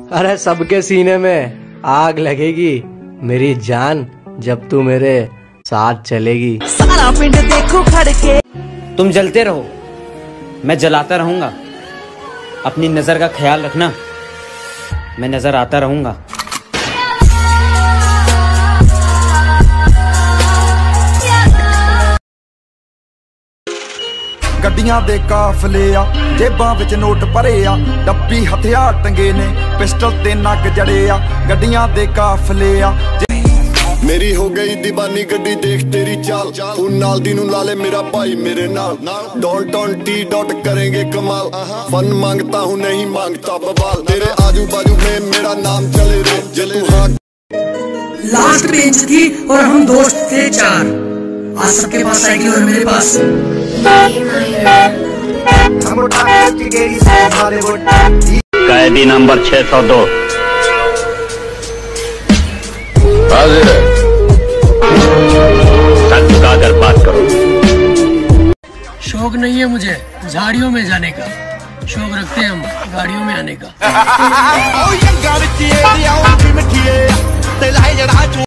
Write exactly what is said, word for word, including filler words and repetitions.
अरे सबके सीने में आग लगेगी मेरी जान जब तू मेरे साथ चलेगी। सारा पिंड देखो खड़के। तुम जलते रहो, मैं जलाता रहूंगा। अपनी नजर का ख्याल रखना, मैं नजर आता रहूंगा। ਗੱਡੀਆਂ ਦੇ ਕਾਫਲੇ ਆ, ਜੇਬਾਂ ਵਿੱਚ ਨੋਟ ਭਰੇ ਆ, ਡੱਬੀ ਹਥਿਆਰ ਟੰਗੇ ਨੇ, ਪਿਸਟਲ ਤੇ ਨੱਕ ਜੜੇ ਆ, ਗੱਡੀਆਂ ਦੇ ਕਾਫਲੇ ਆ। मेरी हो गई दीवानी गड्डी देख तेरी चाल, उन नाल दी नू लाले मेरा भाई मेरे नाल, डॉट ऑन टी डॉट करेंगे कमाल, फन मांगता हूँ नहीं मांगता बवाल, तेरे आजू बाजू में मेरा नाम चले रे जे तू हाँ। लास्ट बेंच थी और हम दोस्त थे चार, आज सबके पास साइकिल और मेरे पास कैदी नंबर छह सौ दो हाजिर है, सच झुकाकर बात करो। शौक नहीं है मुझे झाड़ियों में जाने का, शौक रखते हैं हम गाड़ियों में आने का।